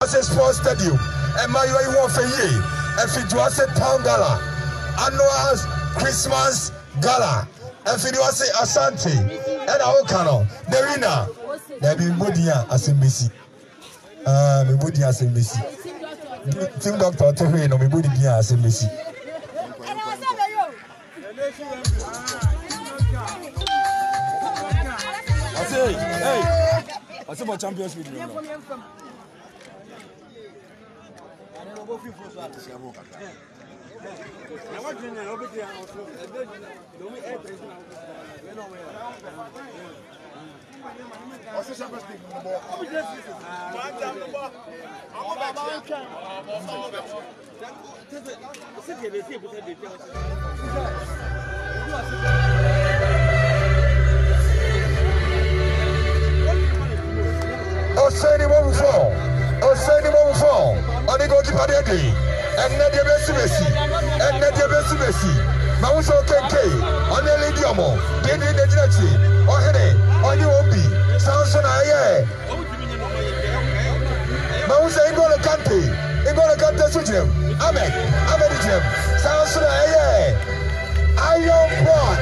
Fiduase Sports Stadium. And my way one for ye. And Fiduase Town Gala. Annual Christmas Gala. And Fiduase Asante. And Aokano. The winner. There be Mudia as a Messi. Mudia as a Messi. Team Doctor to me, no Mudia as a Messi. Hey, what's about Champions League? Oseni Mofo, on the goalkeeper day, and Nadia Bessi, and Nadia Bessi, Mauso Keke, on the Lidiomo, David the Judge, on Hene, on the Obi, Samson Aye, Mausa Ingola Kante Sujim, Ahmed Jim, Samson Aye, Iron Pot.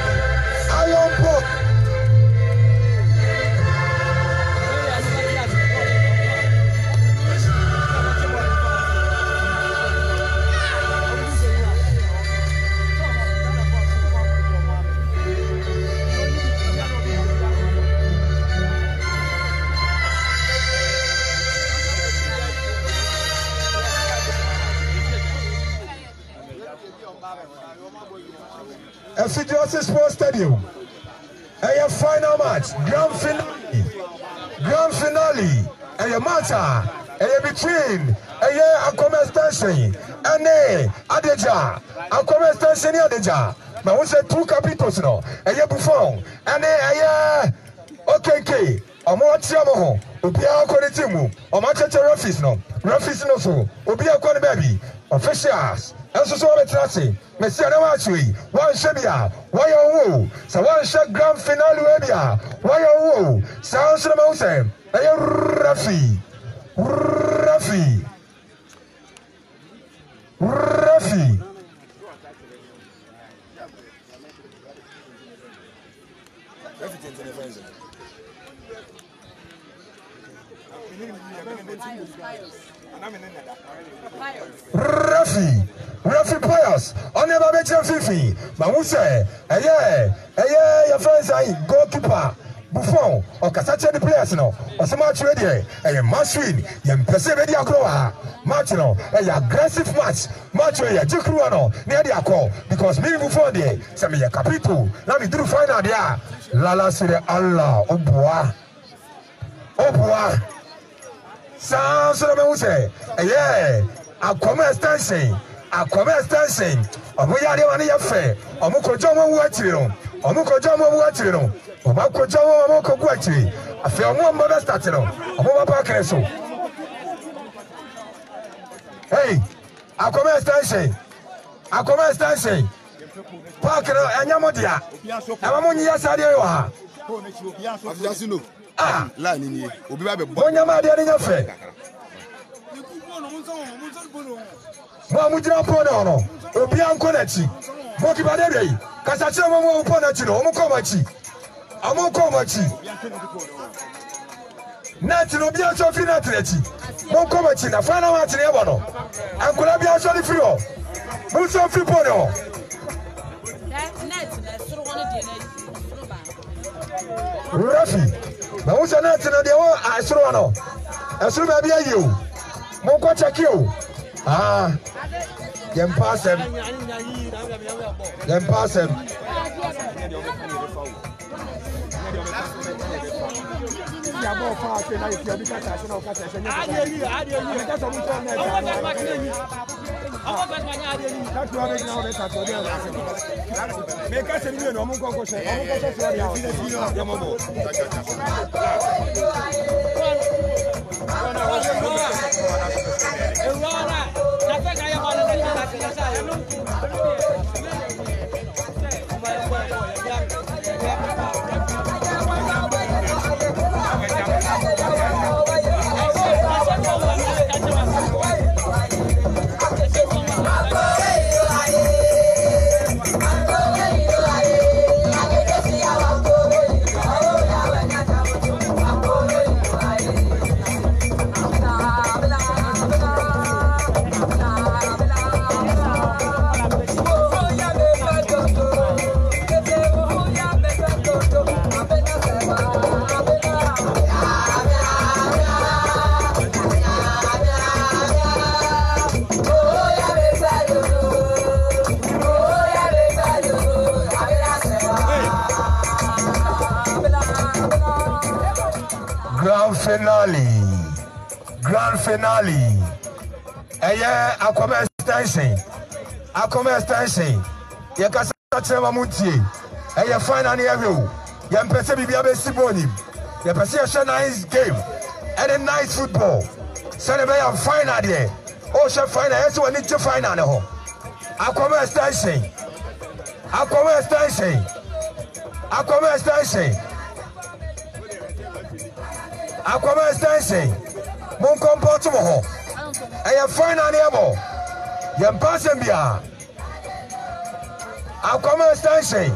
Fiduase Sports Stadium. A final match, grand finale. A matter. A between a Akome Station and Adeja. Akome Station Adeja. But we say 2 capitals no. A Buffon and a OKK. Omotiamo. Obia Konitimu. Omacha Referees no so. Obia Kon baby. Officials. And so betrasi. Monsieur Nawatwi, one Shabia, why you so one shot grand finale area, why you sounds the mountain, Rafi. Rafi Pius, on never mention Fifi, but who say, your friends are goalkeeper, Buffon, or Casace the players, no, or some match ready, a match win, you perceive your grower, match, no, a aggressive match where you Jukruano, near the call, because me before there, some of your capital, let me do final there, Lala Sire Allah, Oboa, sounds of the Mose, a commerce dancing. Akome dancing. Omuyade wani yafe. Omukojo mo watiri no. Omakojo mo ko gwatiri. Afi omo mo start no. Omo ba park so. Hey, Akome dancing. Park no anyamo dia. Amamo nyi asade yo ha. Line ni obi ba be bo. Onyama de ni yafe. Mujira pona no obi anko na chi mo ki bade dey kasa che mo pona chi no mo ko ma chi na chi no bi aso fi na tre chi mo ko ma chi na fa na ma chi ne bo no ankola bi aso ni free o mo so free pona o net na suru woni de na Rafi na wo se net na de wo asuru no asuru ba bi ayi o mo ko check o Them pass him. Come on. finale. Aquaman extension. You can say Mamuti. Final near you. You can say Bibiabe Sibonim. You can see a nice game and a nice football. Celebrate a final there. Ocean final. That's what need to find out. Aquaman extension. Mon comportement. I final near. You pass him here. Aquaman extension.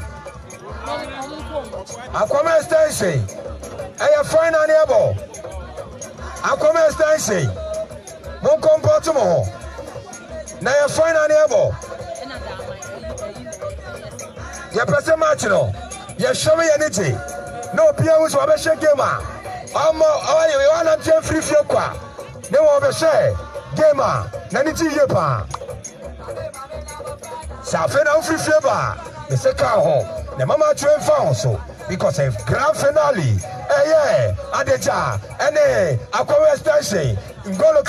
I final near. Aquaman extension. Mon comportement. Now final near. You press a match, you show me anything. No Pierre was a shake gamer. You want to free Fiokwa. No one share gamer. Nanity Yepa. Safena free favor. The second home. The mama train found so because of grand finale. Adeja, and Aquaman extension. N'Golo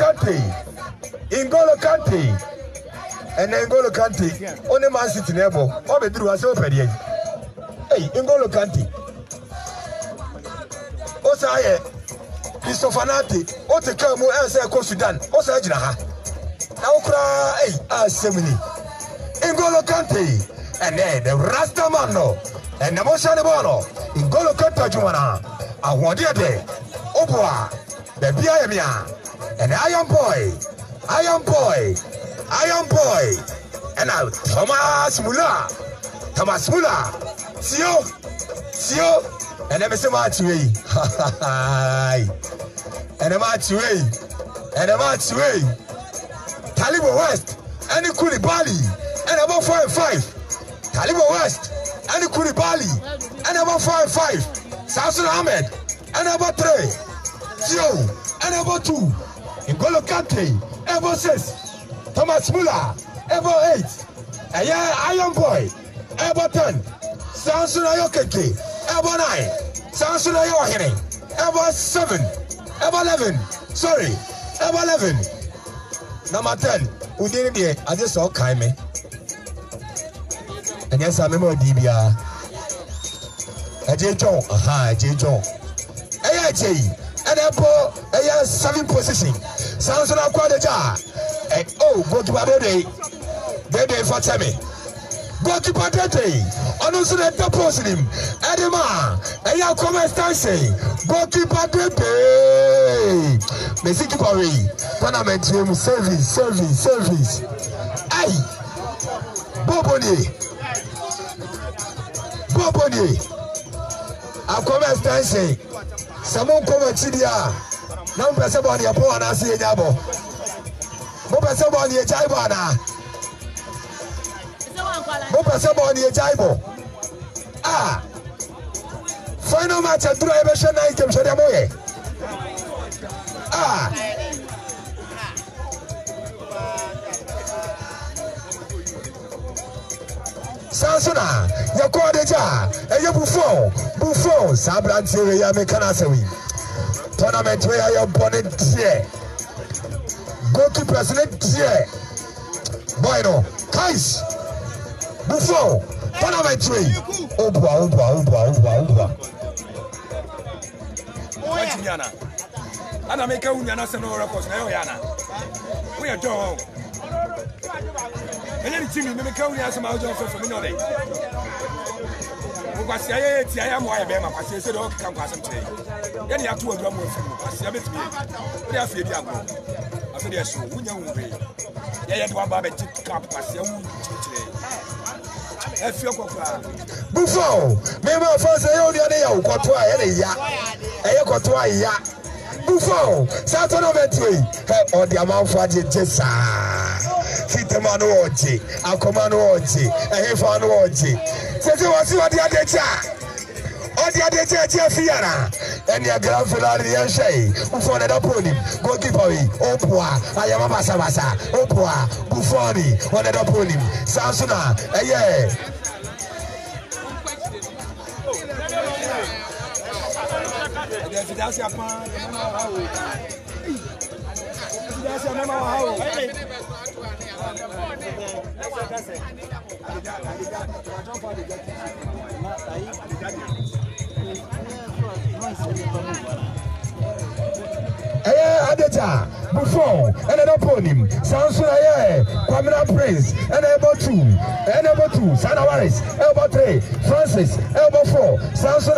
Kante. And then N'Golo Kante, only Man City never. All the do was open here. Hey, N'Golo Kante. Osaye, Isofanati, Otekamu, and say Sudan, Osajina. Now cry, hey, Semini. N'Golo Kante, and then the Rastamano, and the Moshanabano, N'Golo Kante Jumana, I want you there. Oboa, the Biamia, and the Iron Boy, and now Thomas Muller, Sio, and then Mr. Matway, and a matchway, Talibo West, and the Koulibaly, and about 5-5, Talibo West, and the Koulibaly, and about 5-5, Samson Ahmed, and about 3, Sio, and about 2, N'Golo Kante, about 6. Thomas Muller, ever 8. Iron Boy, ever 10. Samson Ayokeke, ever 9. Samson Ayohene, ever 7. Ever 11. Sorry, ever 11. Number 10. Udini, I just saw Kaime. And yes, I remember DBR. J. John, J. John. AJ, and Apple, 7 position. Samson Aquadeja. Goalkeeper Dede for Temi. Goalkeeper Dede. On also the deposit him. Edema. Aquaman extension. Goalkeeper Dede. Messi Kipari. Tournament team service. Aye. Boboni. Aquaman extension. Samon Kovachidia. Now person on your phone and see Jabo. Somebody a Jaibana. Somebody a Jaibo. Final match at Drivation Item Shadamoye. Sansona, Yakodeja, and your Buffon, Sabran Syria Mekanasawi. Tournament where you're born in here. Goalkeeper president here. Bueno, Kais, Buffon, tournament 3. Oba. Yana. Ana make a Unyana Senora Cosnayana. We are dog. And then Jimmy make a Unyana for Minode. Because I am why I am. I said, okay, come pass and take. Then you have to drum with him. I see a bit. They are free. I said, yes, we know. Yeah, you have a cup. I see a Buffon, maybe I first say, oh, the other, Buffon, Saturn of it, or the amount for the Jessa. Fitamano Oji, Akomano Oji, a Hefano Oji. Says you want to see what the other chat. Or the other chat, Fiana, and your grand finale, and Shay, Buffon and Aponi, goalkeeper, Opua, I am a Masabasa, Opua, Buffoni, one at Aponi, Sansuna, yeah. That's your plan. That's your mama. How? Adeja before and an opponent Samson Kwamina Prince and elbow 2 and elbow 2 Sanawaris elbow 3 Francis elbow 4 Samson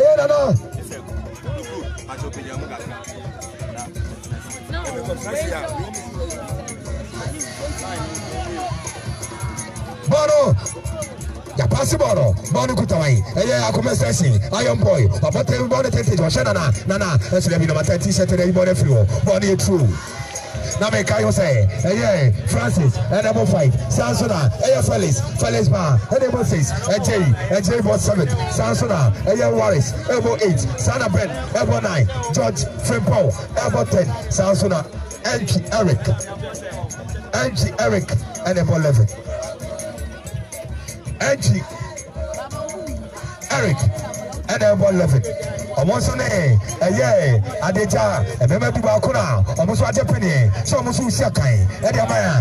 Bono ya pass Bono Kutawai Akomestation Iron Boy about Bono Tentage or Shanana Nana that's the number 30 Saturday Bono Flu Bonnie true now make I say Francis and number 5 Sansona Felix Bar and number 6 AJ bought 7 Sansona Waris elbow 8 Sana Ben elbow 9 George Frempo elbow 10 Sansona Angie Eric and number 11 Angie Eric and elbow 11 almost on Adeja and remember Bakuna almost what happening so almost Shakai Edamaya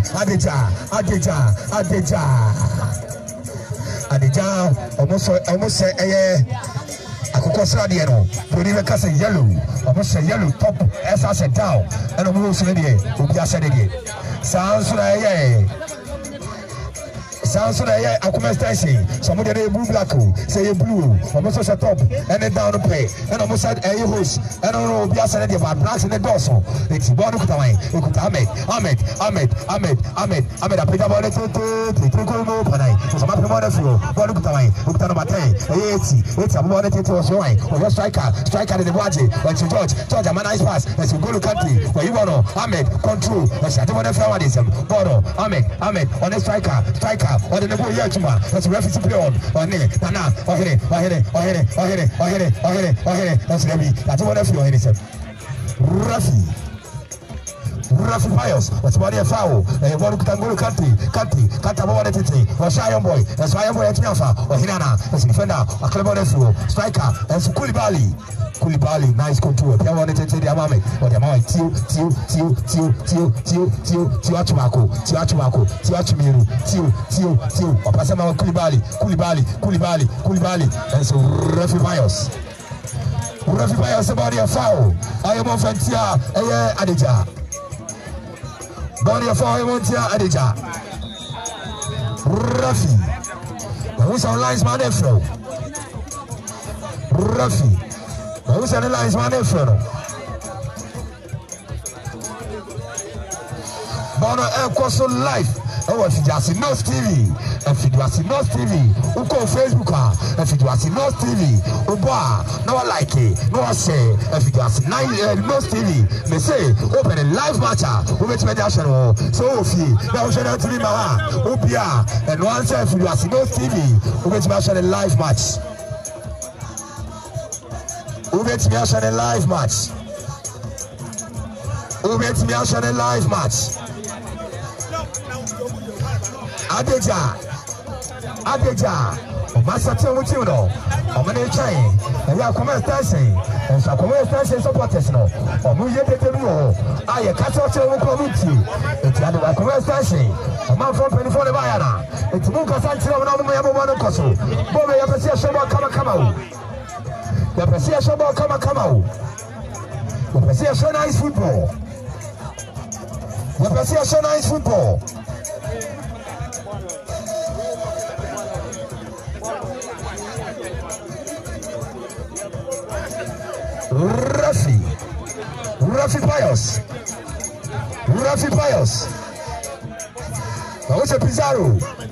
Adeja almost Akukosra Diano Puriva Casa yellow almost a yellow top as I said down and almost sounds like Akomestation. Some of the blue black say blue, almost a top and a down pay, and almost a host, and I don't know Biasa about blacks in the dorsal. It's Bono Kutaway, Ahmed, I pick up on it to Panay, some of the wonderful Bono Kutaway, Uktano Mate, 80, it's a wanted to join, or your striker in the body, when you George, a nice pass, as you go to country, where you want Ahmed, control, as I don't want to flowerism, Bono, Ahmed, on a striker. Or the boy Yachuma, that's a referee play on it, Nana, or hit it, that's heavy. That's what I feel anything. Rafi Pius, that's why they're foul. And one Tango country, Katawa, or Shion Boy, that's why I'm going to Tiafa, or Hinana, as a defender, a clever nephew, striker, and Koulibaly, nice control. I wanted to tell the Amame, or the Amai, Tiu, or Pasama Koulibaly, and so Rafi Pius. Rafi Pius about your foul. I am on Fantia, Adeja. Body of fire, Adeja. Rafi. Who's on lines, man? Rafi. Who's on the lines, man? Bono Air Coastal Life. Oh, if you are seeing North TV, if you are seeing North TV, who call Facebook, if you are seeing North TV, Oba, no like it, no say, if you are seeing North TV, they say, open a live match, who makes mediation, so if you now should not be Maha, Opia, and once if you are seeing North TV, who makes mediation a live match. Who makes mediation a live match? Who makes mediation a live match? Adeja, Master Mutuno, Omane Chain, and Yakuman Station, and Sakuman Station supporters, no, or Muja de Teruo, I cut out your community, it's the Yakuman Station, a man from 24 Bayana, it's Muka Sancho, and Yamano Koso, Bobby Apacia Shoba Kamakamo, the Apacia Shoba Kamakamo, the Apacia so nice football, the Apacia so nice football. Rafi Pius. Vamos a Pizarro.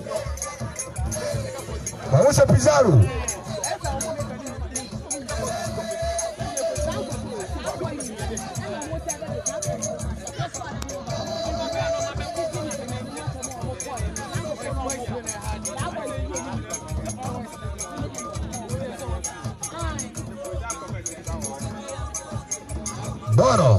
Bono.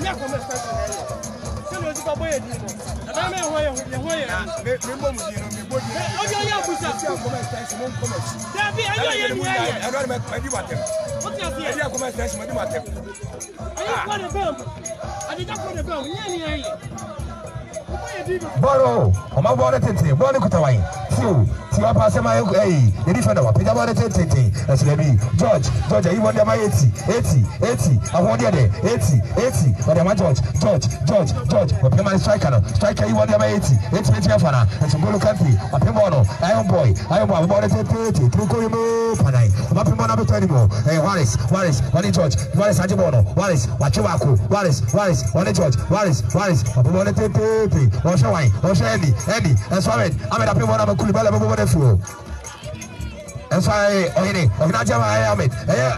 Boro, I'm a border tinting, Bonnie Kutawai, Few, Tia Passama, the defender, Pijama tinting, as they be. George, you want them 80, I want the 80, but I'm a George, but I'm a striker, you want them 80, Fana, and some good country, a Pimono, Iron Boy, I'm about 30, Truco, Panay, Mapimona Betonimo, Wallace, George, Wallace Ajibono, Wallace, Wachiwaku, Wallace, George, Wallace, I'm about 30. Eddie, that's why I'm at a people of a cool ball of the floor. That's why I'm not I am it.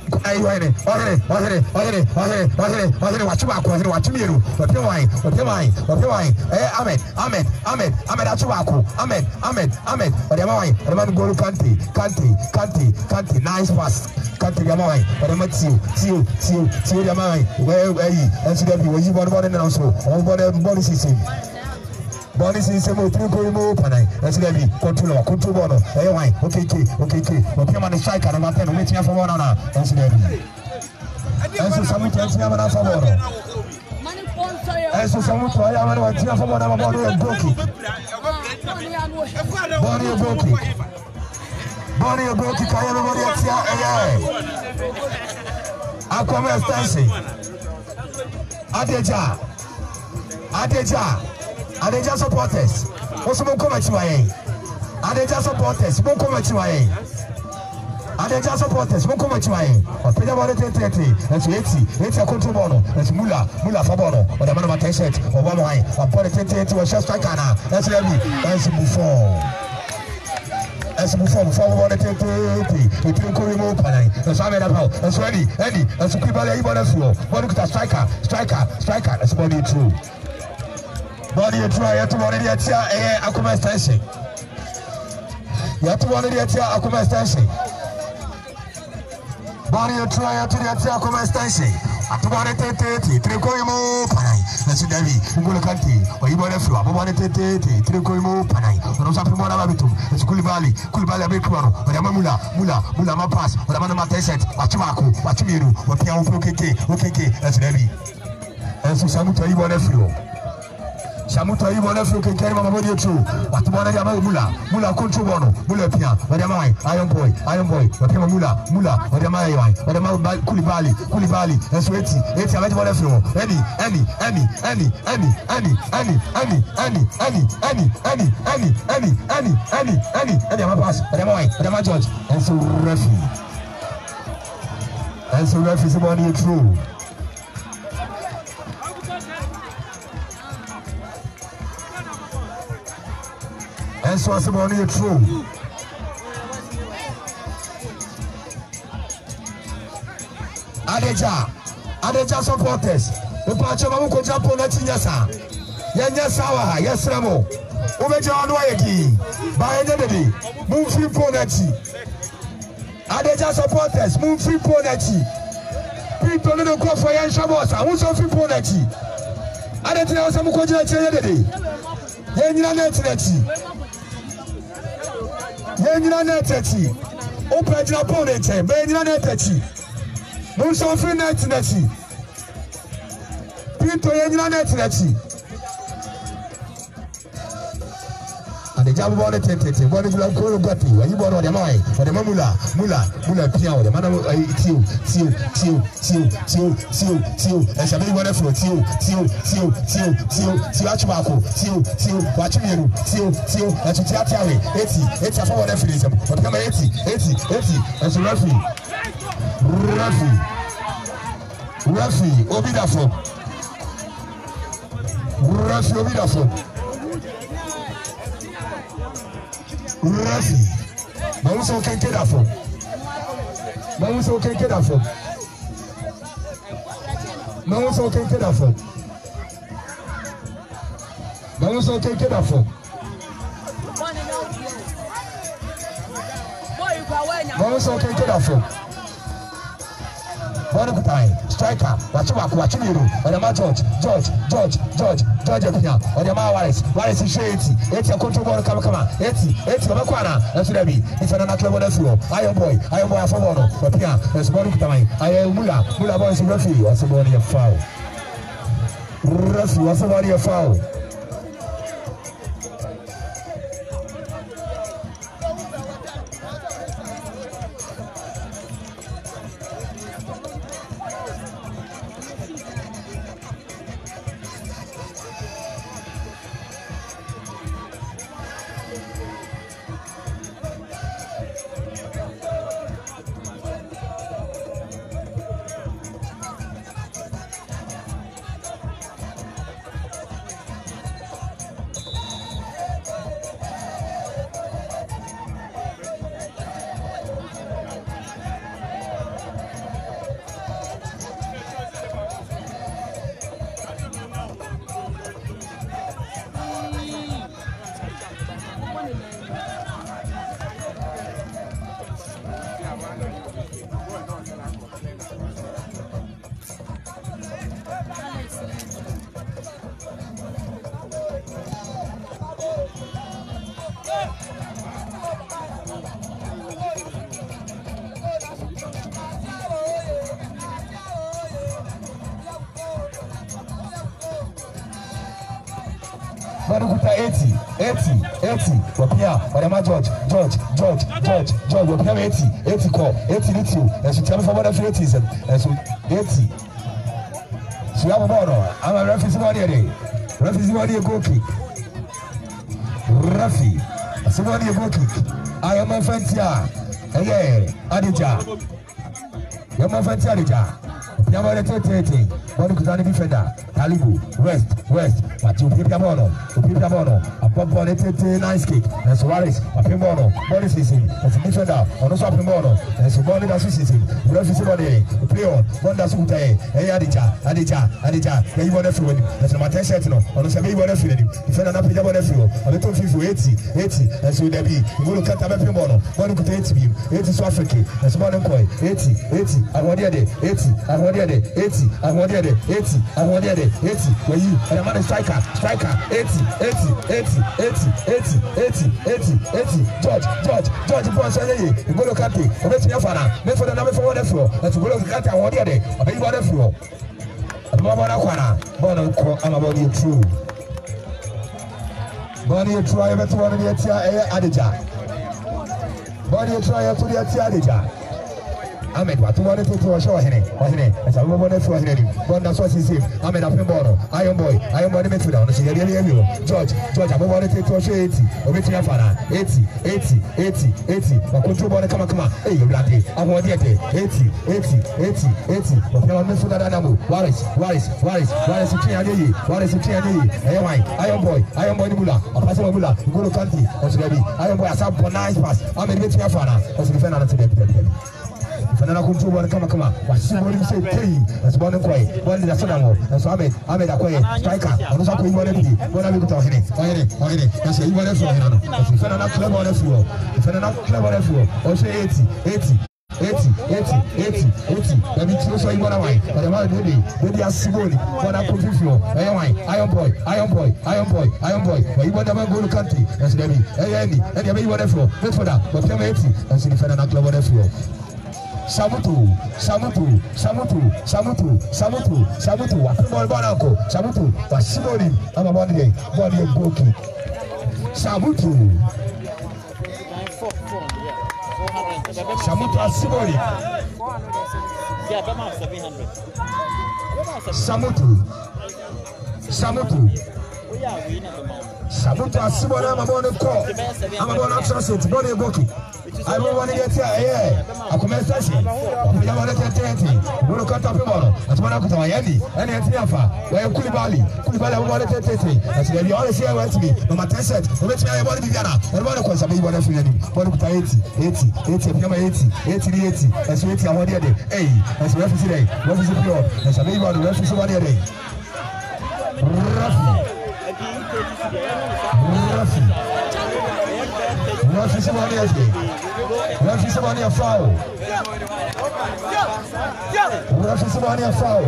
Nice pass. Country Yamai, but I'm at you, Yamai, where you, and so that you want to also, on body system. Bonnie is a move, that's going to be control bono. Okay, okay, on the strike and I'm not waiting for one another. That's going to be. And so some tells me I'm not for one. And so some try I'm not here for one of Bonnie Brokey. Bonnie Brokey, can everybody at here? Aquaman dancing. Adeja supporters, also won't come at you. Adeja supporters, won't come at you. Adeja supporters, won't come at you. Or pay about it 30, and to 80 a control bono, and to Mula Fabono, or the man of my t-shirt, or one wine, or put it 30 or just like Anna. That's Levy, that's before. As before, before the 30, we can call him open. That's why I made up. That's ready, that's a people everybody else. One look at striker, that's body true. Body you try to one of the Akuma station. You have to one of the Akuma station. Body you try to the Akuma station. At 1:30, Tricoimo Panay. That's Davi, Ugula Country, or you want to flow. 1:30, Tricoimo Panay. Rosa Primona Babitum, it's Kulibali, Bikuano, or Mula Mapas, or Amana Teset, Wachimaku, Wachimiru, or Piao okay, that's Davi. And so Samuta, you want to flow. Shamuta you want to carry my body too. What one of Mula control Mula Pia, what am I? Iron boy, what am Mula, what am I? What am I? Kulibali, and Sweaty, it's a very wonderful. Any, and George, and so referee is about you true. And so it's about you true. Adeja supporters. The patch of Amuko jump on that Yasa. Yanyasawa, yes, Ramo. Umeja on Wayaki. By another move free Ponati. Adeja supporters, move free Ponati. People don't go for Yan Shabosa, who's on free Ponati. Adeja Samuko Jay. Yanina Netati. Open your opponent, Benina Netati. Muso free Netati. Pinto Yanina Netati. And the job of the tentative, what is like Koro Gatti, when you bought on the mind, or the Mula, Piao, the man of and Sabi wonderful, Achmako, Wachimiru, and Chitiatari, 80 for wonderfulism, but come 80, and so referee, Obidafo. Rafi, Mamuso can get up from. Mamuso can get up from. Mamuso can get up from. Mamuso can get up from. Mamuso can get up from. bɔɔl no kuta striker wakye mienu ɔde ma George apia ɔde ma Wallace hwɛ 80 akonto bɔɔl kama 80 ɔbɛkɔ ana ɛso da bi defender na klɛbɔ no afiri hɔ Iron boy afɔ bɔɔl no wapia ɛso bɔɔl no kuta ayɛ mula bɔɔl so referee ɔsɛ bɔɔl no yɛ foul referee ɔsɛ bɔɔl no yɛ foul. Barukuta 80 wapia wadama George wapia 80 call 80 little and so tell me for what 80 and so 80 so ya bono ama referee body go kick referee somebody go kick I am a fantia Adija Yama fantia Adija Yama tete Barukuta defender Talibu West Mati upipia bono Apopo tete nice kick and so Wallace apimbono body season as defender ono so apimbono and so body da season referee body play on one da sukuta Adija you want to win as my t-shirt no ono se be want to win defender na pija body free on to 80 and so there be go look at apimbono body kuta 80 so Africa and so body koi 80 awodi ade 80 where you and I'm on the striker 80 George Ponce you go look at it obeti afana me for the number for the floor and to go look at awodi ade obey body floor ababa kwana ball ko amabody true body true I better one the tia Adija body try to the tia Adija Ahmed watu wane tutu wa show hene asa mbo bone fwa hene bonda so sisi Ahmed afembono Iron boy ni midfielder ono sigari yemi George abo bone tutu wa show 80 obeti afana 80 wakontrol bone kama yo blade awon diete 80 wapia midfielder danamu Wallace tiaye Iron boy ni bula apase bula ngolo kanti osigari Iron boy asa nice pass Ahmed beti afana osigifena na tebe Fanana control ball kama wasibori say pay as ball kwai ball da sada mo so Ahmed akoye striker ono so ko iwore bi bona bi kuta hene na say iwore so hene no Fanana club ball fuo o say 80 na bi tiro so iwore wai but ma dey asiboli bona ko fifio Iron boy wa iwore da go country as dey ni e dey iwore fuo for that but 80 as the Fanana club ball fuo Samutu wafimbo banako Samutu wasibori ama body go kick Samutu asibori Samutu asibori ama body translate body go kick I don't want to get here. I commence session. We don't want to get here. We don't cut up tomorrow. That's what I'm going to Yandi. And it's Yafa. Where Kulibali, I want to get here. That's where you always hear to me. No matter set. No matter I want to be Diana. And one of course, I mean, what if you want to 80. That's 80. I want to get hey, that's referee today. Referee pure. That's a baby on the referee somebody today. Referee somebody else. Referee somebody a foul. Referee somebody a foul.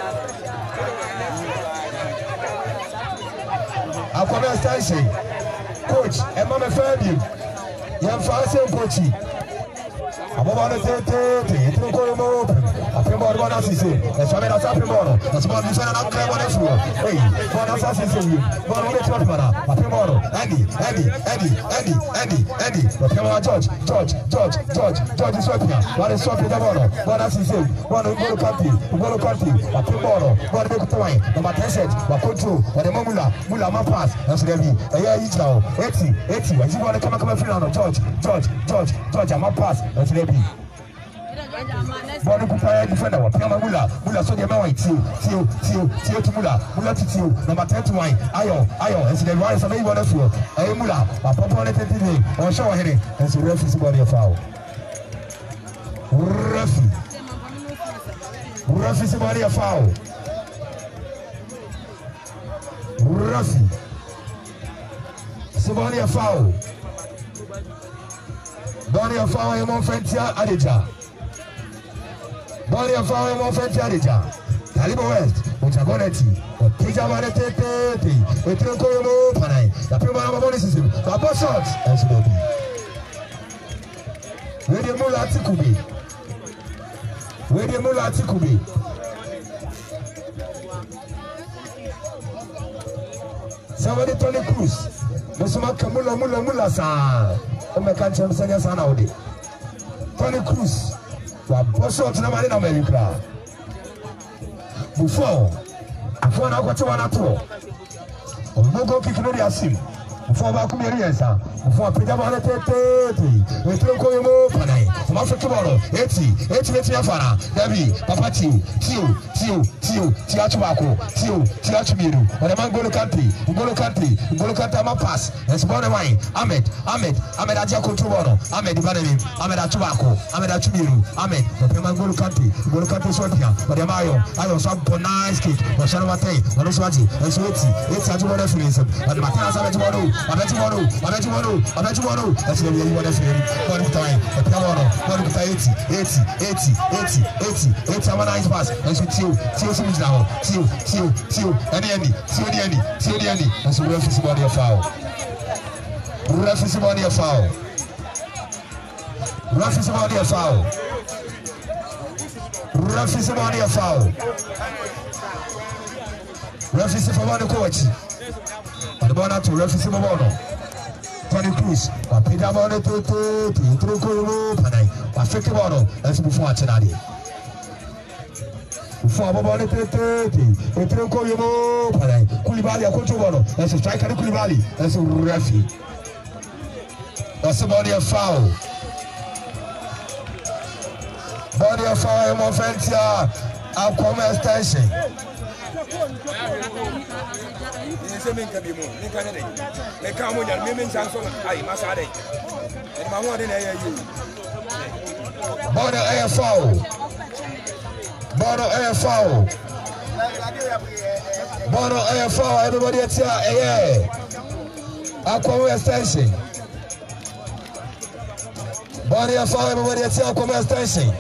Aquaman Station. Coach, and Mama Fabian. Young Fancy Coachy. I'm about to take it. Open. I feel more than I see. That's why I'm happy more. That's why I'm saying I'm clever on the floor. Hey, one of us is you. One of the top man. I feel more. Andy. But come on, George is swapping. One is swapping the ball. One is his one of the country. I feel more. One of the time. Number 10 set. What control? What the Mula my pass. That's the be. Yeah, each now. 80. When you want to come free on George. I'm a pass. That's the be. Bọ́ọ̀lù kúta ẹ̀ defender wọ̀ píọ́mà múlà sọ́jà mẹ́wàá tíó tó múlà ti tíó nọ́mbà 10 to 1 ayọ̀ ẹ̀sìn ẹ̀rọ ayọ̀ sọ́jà ìwọ́n ẹ̀fọ́ ẹ̀yẹ múlà àpọ̀pọ̀ ní tètè ní ọ̀ṣọ́ ọ̀hẹ́rẹ́ ẹ̀sìn rẹ́fì sí bọ́ọ̀lù ẹ̀fà o rẹ́fì sí bọ́ọ̀lù ẹ̀fà o rẹ́fì sí bọ́ọ̀lù ẹ̀fà o bọ́ọ̀lù ẹ̀fà o ẹ̀mọ́ fẹ́ tí àdèjà. Bọ́ọ̀lù ẹ̀fọ́ àwọn ọmọ fẹ́ tí a lè jà Talibo West Otagoneti Otija Mane Tete Etire Koyomo Panay Yapin Bọ́ọ̀lù ọmọ bọ́ọ̀lù sísè Bàbá shot ẹ̀sùn òbí Wéde Múlò Àtìkùbì Somebody Tony Cruz Musuma Múlò sáà Ọmọ ẹ̀ka ń tẹ́ sẹ́yìn sáà náà òde Tony Cruz Boss out na mali na America. Before na kwate wana to. Omogo kikino di asim. Before ba kumiri yensa. Before peja ba na tete. Wetro ko yemo panai. Ma fe kiboro 80 ya fara. Davi papa tiu achubako. Tiu achumiru. Wale mangolo kanti ama pass. Esbone wine. Ahmed aja control bono. Ahmed ibanemi. Ahmed achubako. Ahmed achumiru. Ahmed wale mangolo kanti sotia. Wale mayo so nice kick. Washana matei. Wale swati. Enso 80 achubone finism. Wale matena sa betubono. Abeti mono. That's the way you want to feel. One time. One 80. I'm a nice pass. And so Tio Sims now. Tio. And the end. And so referee somebody a foul. Referee somebody a foul. Referee somebody coach. And the ball to referee somebody. Tony Cruz, Peter Bono to Troko, Panay, Africa Bono, as before Chenadi. Before Bono to Troko, Panay, Kulibali, a control, as a striker Kulibali, as a referee. That's somebody a foul. Body of foul, Moffentia, Aquaman Station. Bono AFO, everybody at here, Aquaman Station. Bono AFO, everybody at here, Aquaman Station.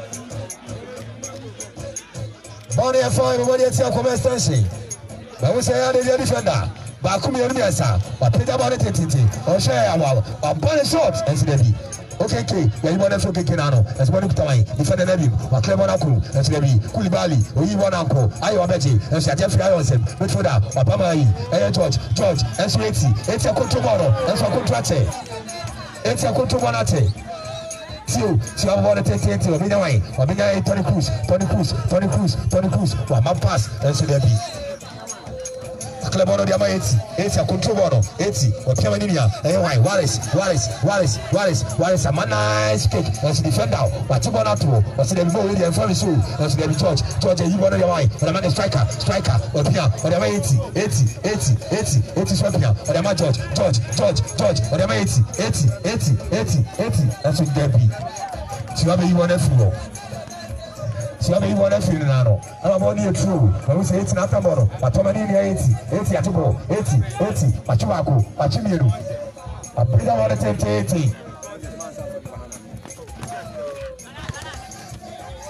Bono AFO, everybody at here, Aquaman Station. But we say, I'm the defender. But come here, sir. But Peter about it, or share our body shots, as the be. Okay, yeah, you want to focus on as one time. If I never be, but Clemonaco, as the be, Kulibali, or you want uncle, I am Betty, and Sir Jeffrey Ironson, but for that, Obama, and George, and Sweetie, it's a control, and for contract. It's a control. Tio want to take it to a way. Or Tony Cruz. Well, my pass, and so there be. Clebono Diama 80 control bono 80 or Piamania Wallace a nice kick as defender but two to was the ball with the very soon as the George you want your mind but I'm a striker or Pia or the 80 Swapia or the George or the 80 that's what there be. So you want to fool. So I mean, what I feel now. I'm only a true. I will say it's not a model. But I'm 80 at the ball. 80. Pachuaco, Pachimiru. I bring out 80.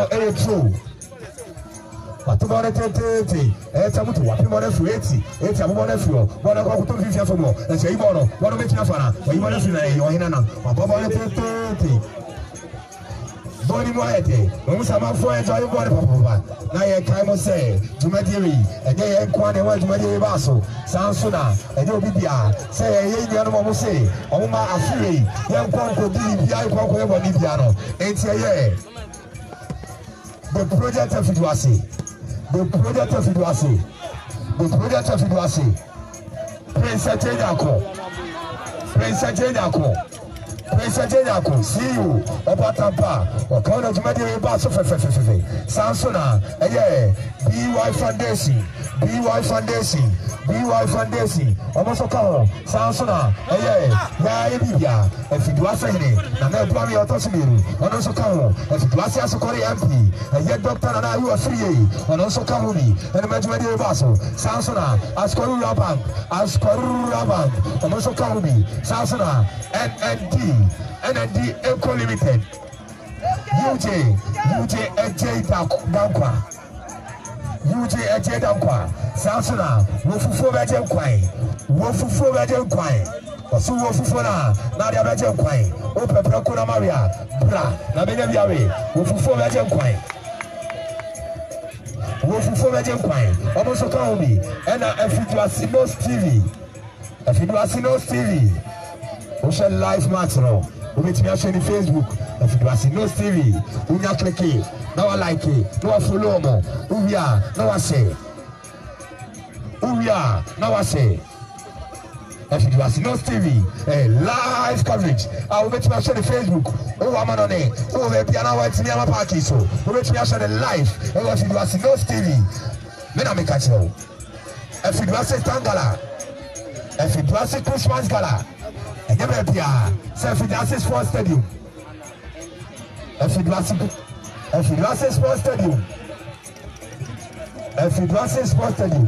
no true. What about it? It's a mutu. What about it? 80. It's a woman of you. What about to 50 for more? And say, Bono, what about you? What you want to say? You are in an about it. Body Moete, when some friends are body papa. Now you can say, to Madiri, and they ain't quite a word to Madiri Basso, Sansuna, and you'll be there. Say, a young say, oh my, afraid, young Conco, Diana, Conco, ain't a the project of Iduasi, the project of Iduasi, the project of Iduasi, Prince Ajayako, Prince Ajayako. Prince Ajayako, see you, Obatampa, or Counter to Madiri Basso, Sansona, BY Foundation, BY Foundation, BY Foundation, almost a cow, Sansona, Ibia, if you do a thing, and then Plummy or Tosimiru, on also cow, if you was a Sokori MP, and yet Doctor and I, you are 3 on also Kahuni, and Madiri Basso, Sansona, Ascoru Bank, Ascoru Bank, on also Kahuni, Sansona, NND Eco Limited, UJ AJ Dankwa, UJ AJ Dankwa, Sansona, Wofufu Bajem Kwai, Wofufu Bajem Kwai, Osu Wofufona, Nadia Bajem Kwai, Ope Procura Maria, Bra, Nabena Biawe, Wofufu Bajem Kwai, Wofufu Bajem Kwai, almost a Kaumi, and if it was Sinos TV, if it was Sinos TV. We shall live match now. We meet me on Facebook. If you want to know TV, we now click it. Now I like it. Now I follow more. Who we are? Now I say. Who we are? Now I say. If you want to know TV, live coverage. I will meet me on Facebook. Oh, I'm on it. Oh, maybe I know it's near my party. So we meet me on the live. If you want to know TV, me na me catch you. If you want to Tangala, if you want to Christmas Gala. And never be a self-Idwasi Sports Stadium. Idwasi Sports Stadium. Idwasi Sports Stadium.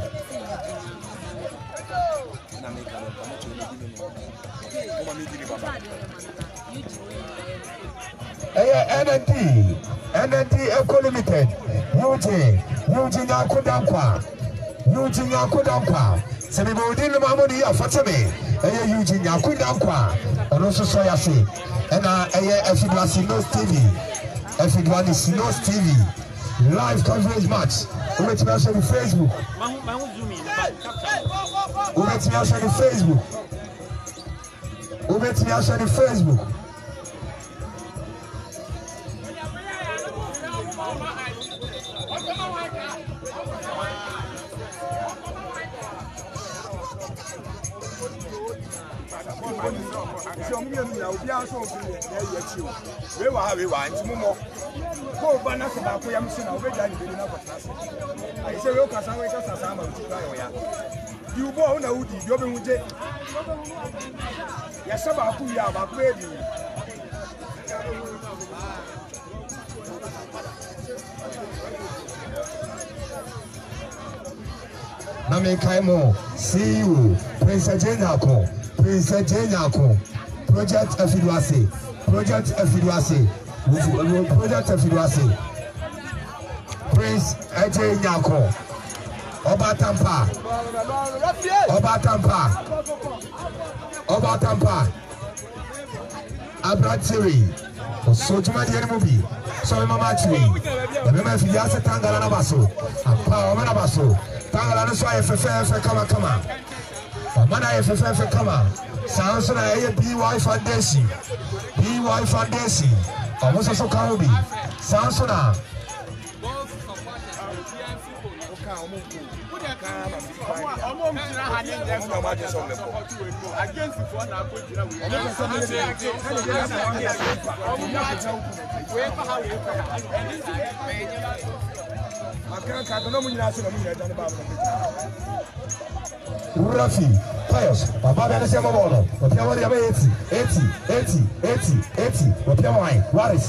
NND Eco Limited. UJ Nyakudankwa. Semi Bodin Mamoni Fatame. Eugene Yakudankwa, and also Soyasi, and if it was Sinos TV, if it was Sinos TV, live coverage match. We met me on Facebook. We met me on Facebook. We met me on Facebook. So me and you be also we were and more. Go banana ba ko yam sin na we dan be na kwatase. I say we kasa we kasa sama tu ba yo ya. You bo na udi bi obe huje. Ya saba ku ya ba ko ebi. Na me kaimo, see you, Prince Ajayako. Prince Ajayako, Project Afidwasi, Project Afidwasi, Project Afidwasi, Prince Ajayako, Obatampa, Abratiri, Sojuma Yermubi, Solomon Tree, the member of the Yasa Tangala Nabaso, and Power Manabaso, Tangala FFF, come. Mana FFF come. Sansona BY Foundation. BY Foundation. Almost also Kaobi. Sansona. Rafi, Pius, Baba Benessa Mono, Opiamo 80, Opiamo,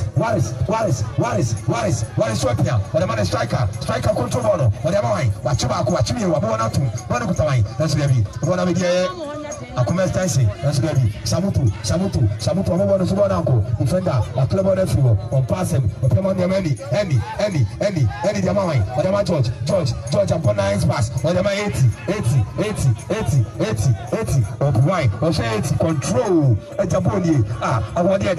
Waris, Swapia, or the man striker control, or the mine, Wachubaku, Wachimi, Wamonatu, Wanakutai, that's baby, one of the Akome Stansi, that's going to be Samutu, I'm going to support Uncle, defender, a club on the floor, on pass him, on Pemon Yamani, Andy, Diamai, or the man George, upon 9 pass, or the man 80, or wine, or 80, control, a Japoni, I want the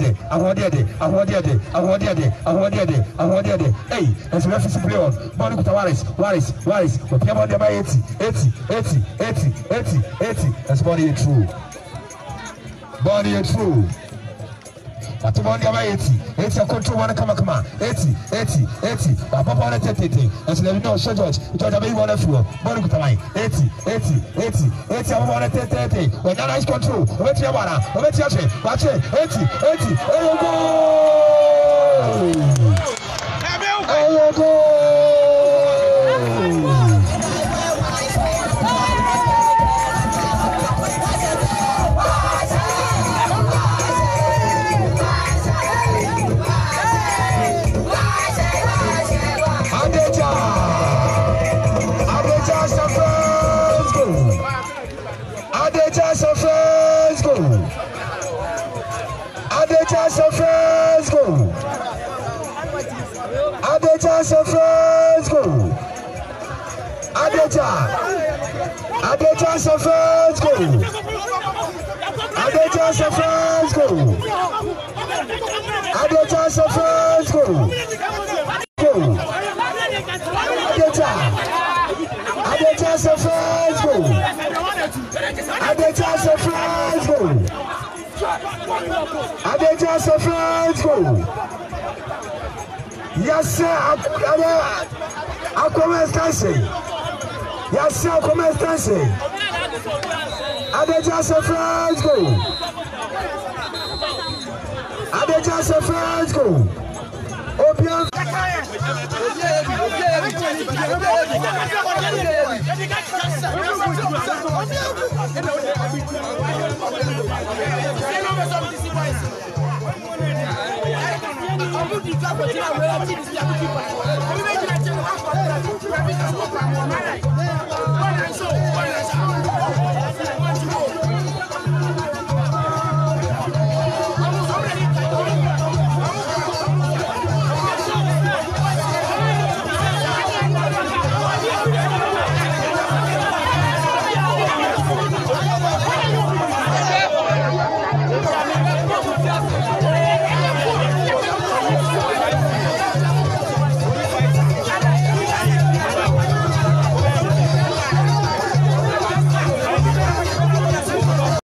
other, hey, as a reference play on, Bono Waris, or Pemon Yamai 80, that's body true. But one of 80 a control one come 80 Papa on 30 as never know so George be one of you body to line 80 I'm on 30 when that is control over your water over your watch it 80 oh go Yes, sir. Akome Stansi. Yes, sir. Akome Stansi. Adejase France go. Adejase France go. Obian.